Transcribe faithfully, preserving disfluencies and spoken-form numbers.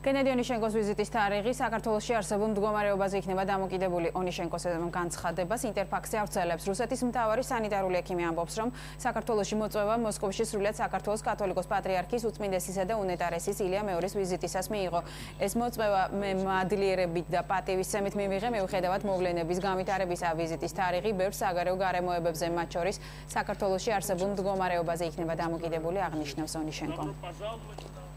კენედი ონიშენკოს ვიზიტის თარიღი საქართველოში არსებულ მდგომარეობაზე იქნება დამოკიდებული. ონიშენკოს განცხადებას ინტერფაქსი ავრცელებს. რუსეთის მთავარი სანიტარული ექიმი ამბობს, რომ საქართველოში მოწვევა მოსკოვში სრულიად საქართველოს კათოლიკოს პატრიარქის უწმინდესისა და უნეტარესის ილია მეორის ვიზიტისას მიიღო. ეს მოწვევა მე მადლიერებით და პატივისცემით მივიღე მიუხედავად მოვლენების გამიტარებისა. ვიზიტის თარიღი ბევრ საგარეო გარემოებებზე, მათ შორის საქართველოში არსებულ მდგომარეობაზე იქნება დამოკიდებული, აღნიშნავს ონიშენკო.